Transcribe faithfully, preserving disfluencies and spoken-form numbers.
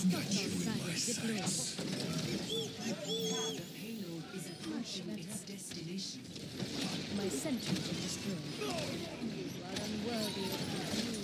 Got you in my sights. The payload is approaching its destination. My sentries are destroyed. You are unworthy of me.